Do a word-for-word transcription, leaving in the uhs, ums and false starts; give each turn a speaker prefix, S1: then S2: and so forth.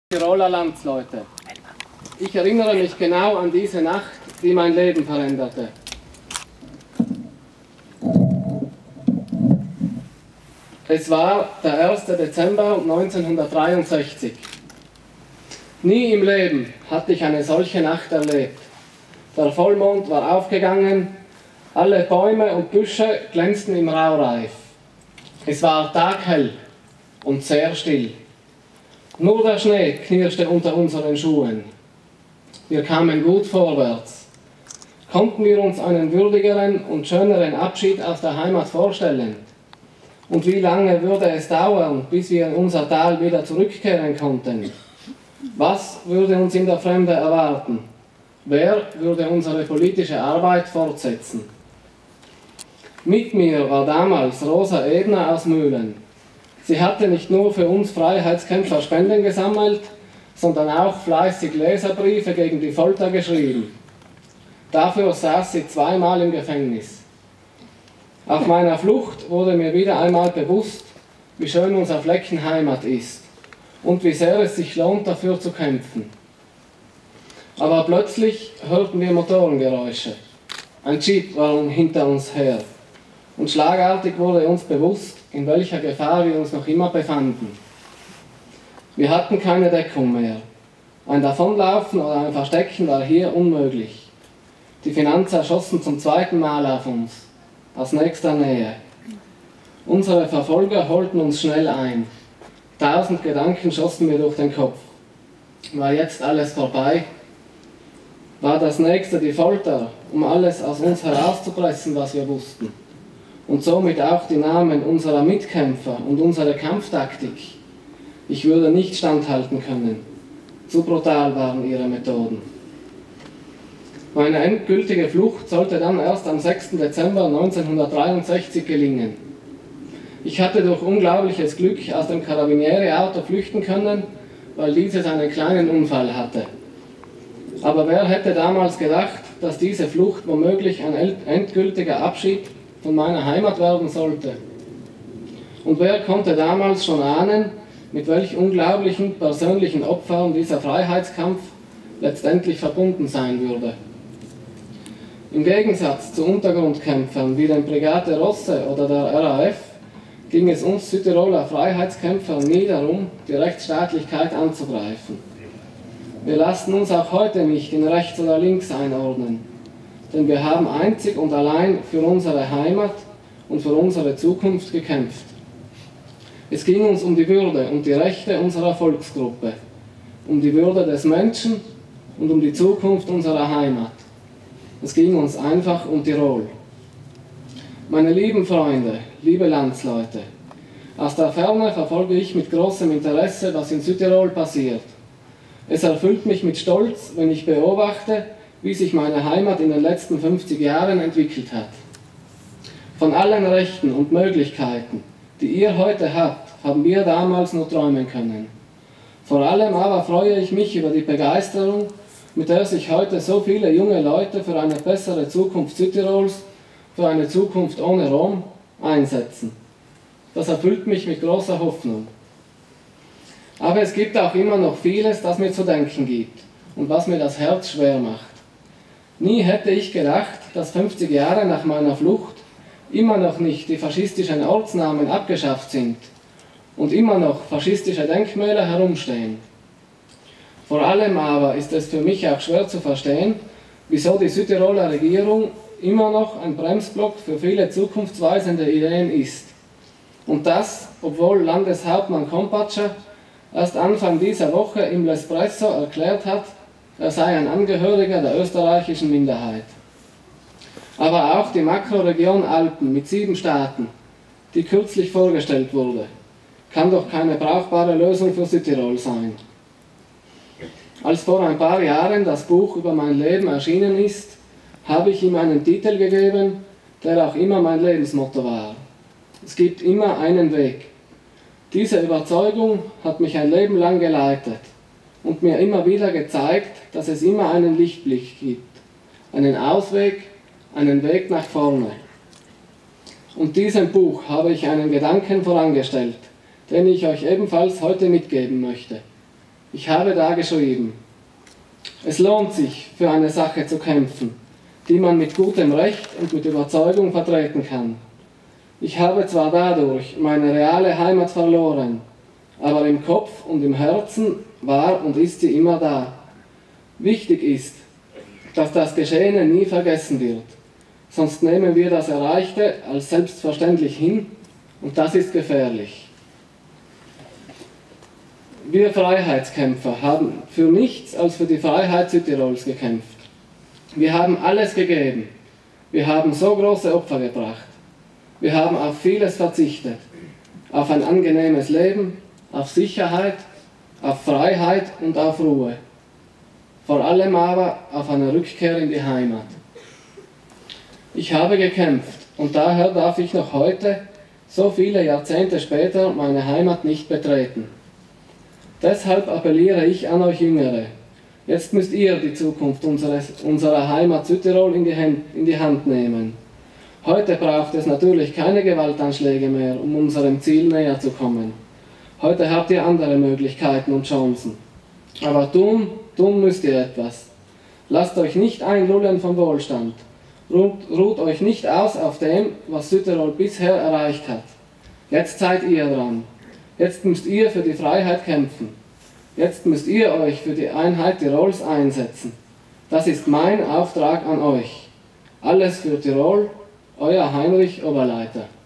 S1: Tiroler Landsleute. Ich erinnere mich genau an diese Nacht, die mein Leben veränderte. Es war der erste Dezember neunzehnhundertdreiundsechzig. Nie im Leben hatte ich eine solche Nacht erlebt. Der Vollmond war aufgegangen, alle Bäume und Büsche glänzten im Raureif. Es war taghell und sehr still. Nur der Schnee knirschte unter unseren Schuhen. Wir kamen gut vorwärts. Konnten wir uns einen würdigeren und schöneren Abschied aus der Heimat vorstellen? Und wie lange würde es dauern, bis wir in unser Tal wieder zurückkehren konnten? Was würde uns in der Fremde erwarten? Wer würde unsere politische Arbeit fortsetzen? Mit mir war damals Rosa Ebner aus Mühlen. Sie hatte nicht nur für uns Freiheitskämpfer Spenden gesammelt, sondern auch fleißig Leserbriefe gegen die Folter geschrieben. Dafür saß sie zweimal im Gefängnis. Auf meiner Flucht wurde mir wieder einmal bewusst, wie schön unser Flecken Heimat ist und wie sehr es sich lohnt, dafür zu kämpfen. Aber plötzlich hörten wir Motorengeräusche. Ein Jeep war hinter uns her. Und schlagartig wurde uns bewusst, in welcher Gefahr wir uns noch immer befanden. Wir hatten keine Deckung mehr. Ein Davonlaufen oder ein Verstecken war hier unmöglich. Die Finanzer schossen zum zweiten Mal auf uns, aus nächster Nähe. Unsere Verfolger holten uns schnell ein. Tausend Gedanken schossen mir durch den Kopf. War jetzt alles vorbei? War das nächste die Folter, um alles aus uns herauszupressen, was wir wussten? Und somit auch die Namen unserer Mitkämpfer und unsere Kampftaktik. Ich würde nicht standhalten können. Zu brutal waren ihre Methoden. Meine endgültige Flucht sollte dann erst am sechsten Dezember neunzehnhundertdreiundsechzig gelingen. Ich hatte durch unglaubliches Glück aus dem Carabinieri-Auto flüchten können, weil dieses einen kleinen Unfall hatte. Aber wer hätte damals gedacht, dass diese Flucht womöglich ein endgültiger Abschied von meiner Heimat werden sollte? Und wer konnte damals schon ahnen, mit welch unglaublichen persönlichen Opfern dieser Freiheitskampf letztendlich verbunden sein würde? Im Gegensatz zu Untergrundkämpfern wie den Brigate Rosse oder der R A F ging es uns Südtiroler Freiheitskämpfern nie darum, die Rechtsstaatlichkeit anzugreifen. Wir lassen uns auch heute nicht in rechts oder links einordnen, denn wir haben einzig und allein für unsere Heimat und für unsere Zukunft gekämpft. Es ging uns um die Würde und die Rechte unserer Volksgruppe, um die Würde des Menschen und um die Zukunft unserer Heimat. Es ging uns einfach um Tirol. Meine lieben Freunde, liebe Landsleute, aus der Ferne verfolge ich mit großem Interesse, was in Südtirol passiert. Es erfüllt mich mit Stolz, wenn ich beobachte, wie sich meine Heimat in den letzten fünfzig Jahren entwickelt hat. Von allen Rechten und Möglichkeiten, die ihr heute habt, haben wir damals nur träumen können. Vor allem aber freue ich mich über die Begeisterung, mit der sich heute so viele junge Leute für eine bessere Zukunft Südtirols, für eine Zukunft ohne Rom, einsetzen. Das erfüllt mich mit großer Hoffnung. Aber es gibt auch immer noch vieles, das mir zu denken gibt und was mir das Herz schwer macht. Nie hätte ich gedacht, dass fünfzig Jahre nach meiner Flucht immer noch nicht die faschistischen Ortsnamen abgeschafft sind und immer noch faschistische Denkmäler herumstehen. Vor allem aber ist es für mich auch schwer zu verstehen, wieso die Südtiroler Regierung immer noch ein Bremsblock für viele zukunftsweisende Ideen ist. Und das, obwohl Landeshauptmann Kompatscher erst Anfang dieser Woche im L'Espresso erklärt hat, er sei ein Angehöriger der österreichischen Minderheit. Aber auch die Makroregion Alpen mit sieben Staaten, die kürzlich vorgestellt wurde, kann doch keine brauchbare Lösung für Südtirol sein. Als vor ein paar Jahren das Buch über mein Leben erschienen ist, habe ich ihm einen Titel gegeben, der auch immer mein Lebensmotto war. Es gibt immer einen Weg. Diese Überzeugung hat mich ein Leben lang geleitet und mir immer wieder gezeigt, dass es immer einen Lichtblick gibt, einen Ausweg, einen Weg nach vorne. Und diesem Buch habe ich einen Gedanken vorangestellt, den ich euch ebenfalls heute mitgeben möchte. Ich habe da geschrieben: Es lohnt sich, für eine Sache zu kämpfen, die man mit gutem Recht und mit Überzeugung vertreten kann. Ich habe zwar dadurch meine reale Heimat verloren, aber im Kopf und im Herzen war und ist sie immer da. Wichtig ist, dass das Geschehene nie vergessen wird, sonst nehmen wir das Erreichte als selbstverständlich hin und das ist gefährlich. Wir Freiheitskämpfer haben für nichts als für die Freiheit Südtirols gekämpft. Wir haben alles gegeben. Wir haben so große Opfer gebracht. Wir haben auf vieles verzichtet. Auf ein angenehmes Leben, auf Sicherheit, auf Freiheit und auf Ruhe. Vor allem aber auf eine Rückkehr in die Heimat. Ich habe gekämpft und daher darf ich noch heute, so viele Jahrzehnte später, meine Heimat nicht betreten. Deshalb appelliere ich an euch Jüngere. Jetzt müsst ihr die Zukunft unseres, unserer Heimat Südtirol in die, Hand, in die Hand nehmen. Heute braucht es natürlich keine Gewaltanschläge mehr, um unserem Ziel näher zu kommen. Heute habt ihr andere Möglichkeiten und Chancen. Aber tun, tun müsst ihr etwas. Lasst euch nicht einlullen vom Wohlstand. Ruht, ruht euch nicht aus auf dem, was Südtirol bisher erreicht hat. Jetzt seid ihr dran. Jetzt müsst ihr für die Freiheit kämpfen. Jetzt müsst ihr euch für die Einheit Tirols einsetzen. Das ist mein Auftrag an euch. Alles für Tirol, euer Heinrich Oberleiter.